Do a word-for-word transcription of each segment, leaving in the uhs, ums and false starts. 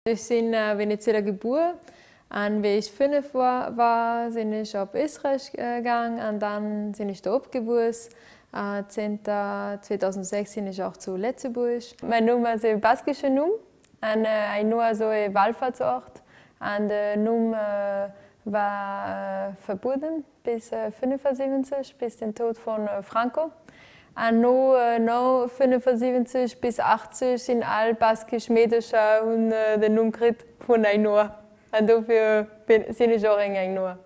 Ich bin in Venezuela geboren. Und wie ich fünf war, war bin ich auf Israel gegangen und dann bin ich da abgewusst. Äh, zweitausendsechs bin ich auch zu Letzeburg. Mein Name ist ein baskischer Name und äh, nur so ein Wallfahrtsort. Und der Name äh, war äh, verboten bis äh, fünfundsiebzig, bis den Tod von äh, Franco. Und noch, äh, noch fünfundsiebzig bis achtzig sind alle baskische Mädchen und äh, den Namen gekriegt von Ainhoa. Und dafür bin ich auch in Ainhoa.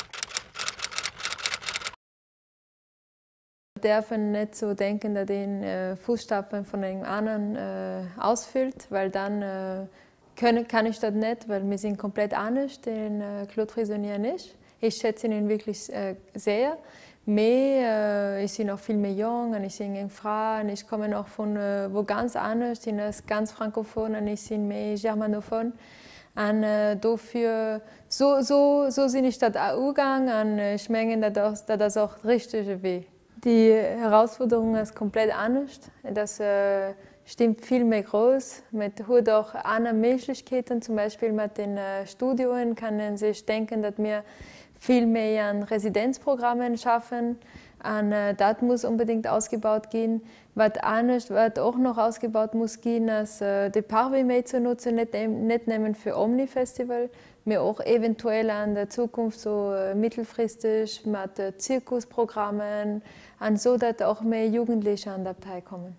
Ich darf nicht so denken, dass den äh, Fußstapfen von einem anderen äh, ausfüllt, weil dann äh, können, kann ich das nicht, weil wir sind komplett anders, den äh, Claude Frissonnier nicht. Ich schätze ihn wirklich äh, sehr. Aber äh, ich bin noch viel mehr jung und ich bin eine Frau und ich komme noch von äh, wo ganz anders, ich bin ganz frankophon und ich bin mehr germanophon. Und äh, dafür, so, so, so bin ich das auch gegangen und ich meine, dass das auch richtig wäre. Die Herausforderung ist komplett anders. Das äh, stimmt viel mehr groß. Mit hat auch andere Möglichkeiten, zum Beispiel mit den äh, Studien kann man sich denken, dass wir viel mehr an Residenzprogrammen schaffen. Und äh, das muss unbedingt ausgebaut gehen. Was anders, was auch noch ausgebaut muss gehen, ist äh, die Parvis zu nutzen, nicht, nicht nehmen für Omni-Festival, aber auch eventuell an der Zukunft so äh, mittelfristig mit äh, Zirkusprogrammen, und so, dass auch mehr Jugendliche an der teilkommen.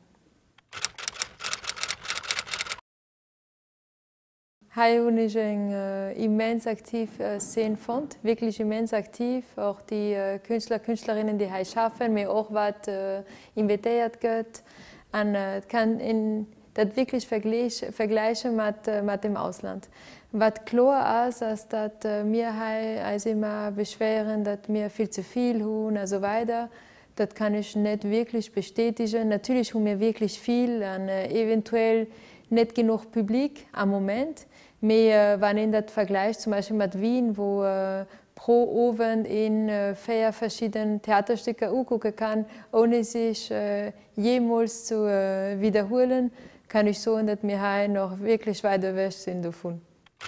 Hier bin ich ein äh, immens aktiv äh, Szenenfond, wirklich immens aktiv. Auch die äh, Künstler, Künstlerinnen, die hier arbeiten, mir auch was äh, invitiert wird. Und äh, kann in, das wirklich vergleichen, vergleichen mit, äh, mit dem Ausland. Was klar ist, ist, dass äh, wir hier also immer beschweren, dass wir viel zu viel haben und so weiter. Das kann ich nicht wirklich bestätigen. Natürlich haben wir wirklich viel und äh, eventuell nicht genug Publikum am Moment. Aber äh, wenn in das Vergleich zum Beispiel mit Wien, wo äh, pro Abend in äh, vier verschiedenen Theaterstücke angucken kann, ohne sich äh, jemals zu äh, wiederholen, kann ich sagen, dass wir hier noch wirklich weiter weg sind davon.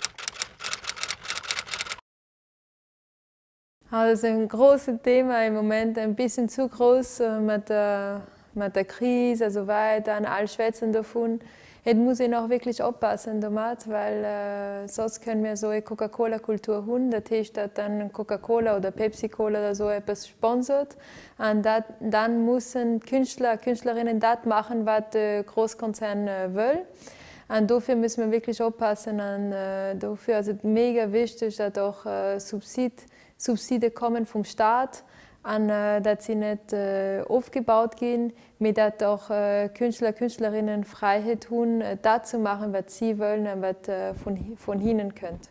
Das ist ein großes Thema im Moment, ein bisschen zu groß äh, mit, der, mit der Krise und so weiter, und alle schwätzen davon. Jetzt muss ich noch wirklich aufpassen damit, weil äh, sonst können wir so eine Coca-Cola-Kultur haben. Das heißt, dass dann Coca-Cola oder Pepsi-Cola oder so etwas sponsert. Und dat, dann müssen Künstler, Künstlerinnen das machen, was der Großkonzern äh, will. Und dafür müssen wir wirklich aufpassen. Und äh, dafür ist es mega wichtig, dass auch äh, Subsid, Subsidien kommen vom Staat. Und äh, dass sie nicht äh, aufgebaut gehen, mit dass auch äh, Künstler, Künstlerinnen Freiheit haben, äh, das zu machen, was sie wollen und was äh, von, von ihnen könnt.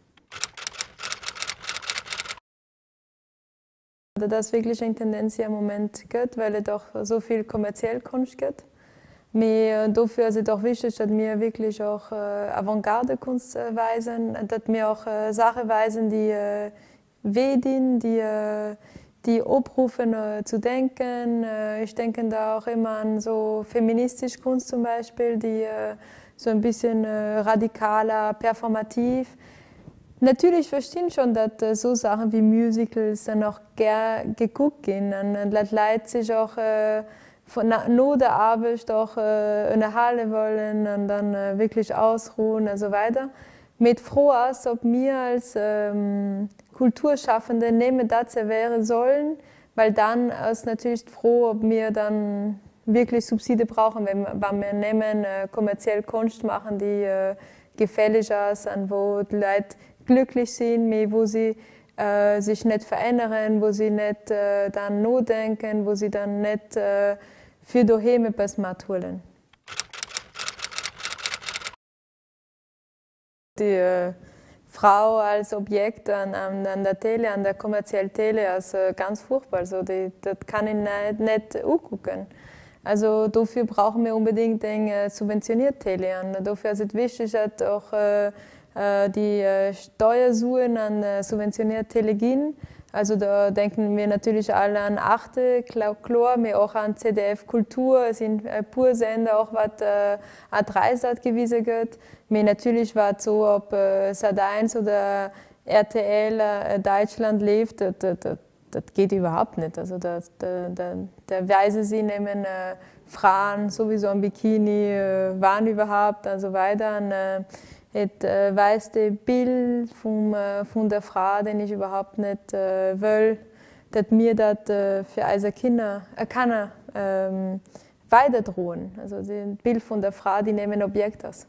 Das ist wirklich eine Tendenz, die im Moment gibt, weil es auch so viel kommerzielle Kunst gibt. Aber dafür ist es auch wichtig, dass wir wirklich auch äh, Avantgarde-Kunst äh, weisen, dass wir auch äh, Sachen weisen, die äh, wehtun, die äh, die aufrufen äh, zu denken. Äh, ich denke da auch immer an so feministische Kunst zum Beispiel, die äh, so ein bisschen äh, radikaler, performativ. Natürlich verstehen schon, dass äh, so Sachen wie Musicals dann auch gern geguckt gehen. Und, und dass Leute sich auch äh, von nach der Arbeit auch äh, in der Halle wollen und dann äh, wirklich ausruhen und so weiter. Mit froh ist, ob wir als ähm, Kulturschaffende nehmen das wäre sollen, weil dann ist natürlich froh, ob wir dann wirklich Subsidien brauchen, wenn, wenn wir nehmen, äh, kommerziell Kunst machen, die äh, gefällig ist und wo die Leute glücklich sind, wo sie äh, sich nicht verändern, wo sie nicht äh, dann nachdenken, wo sie dann nicht äh, für daheim etwas mitholen. Die äh, Frau als Objekt an, an der Tele, an der kommerziellen Tele, ist äh, ganz furchtbar. Also die, das kann ich nicht, nicht angucken. Also dafür brauchen wir unbedingt eine subventionierte Tele. Und dafür ist es wichtig, dass auch äh, die äh, Steuersuchen an äh, subventionierte Tele gehen. Also da denken wir natürlich alle an Arte, Chlor, aber auch an C D F Kultur, es sind äh, pure Sender, auch was äh, A drei Sat gewesen wird. Aber natürlich war es so, ob äh, Sat eins oder R T L äh, Deutschland lebt, das, das, das, das geht überhaupt nicht. Also das, da, da, da weisen sie nehmen äh, Frauen sowieso am Bikini, äh, wann überhaupt und so weiter. Und, äh, Het uh, wijst het beeld van, uh, van der Frau, den ich überhaupt nicht uh, will, dass mir das uh, für unsere Kinder äh, kann, ähm, weiterdrohen. Also das Bild von der Frau, die neben Objekt ist.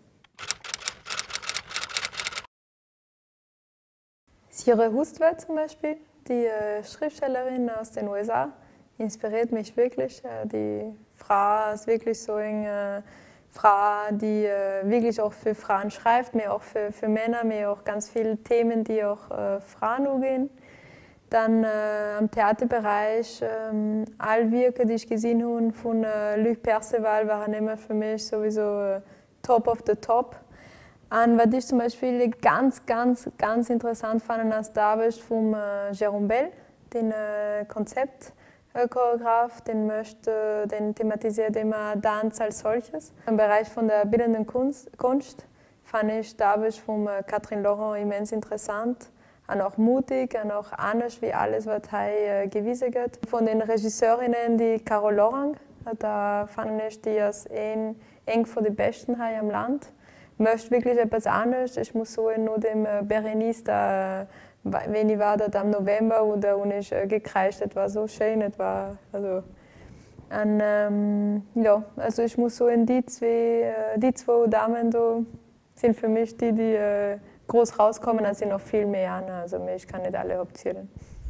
Sire Hustvedt zum Beispiel, die äh, Schriftstellerin aus den U S A, inspiriert mich wirklich. Äh, die Frau ist wirklich so eine äh, Frau, die äh, wirklich auch für Frauen schreibt, mehr auch für, für Männer, mehr auch ganz viele Themen, die auch äh, Frauen angehen. Dann äh, am Theaterbereich, äh, alle Werke, die ich gesehen habe von äh, Luc Perceval, waren immer für mich sowieso äh, top of the top. Und was ich zum Beispiel ganz, ganz, ganz interessant fand, als da war von äh, Jérôme Bel, den äh, Konzept. Choreograf, den, möchte, den thematisiert immer Tanz als solches. Im Bereich von der bildenden Kunst, Kunst fand ich David von Catherine Laurent immens interessant, und auch mutig und auch anders wie alles, was hier gewesen wird. Von den Regisseurinnen, die Carole Lorang, da fand ich die als ein, eng von den Besten hier im Land. Ich möchte wirklich etwas anderes. Ich muss so nur dem Berenice da, wenn ich war dort am November und da habe ich äh, gekreischt, das war so schön, das war, also, und, ähm, ja, also ich muss so in die zwei, äh, die zwei Damen da sind für mich die, die äh, groß rauskommen, als sind noch viel mehr, also ich kann nicht alle aufzählen.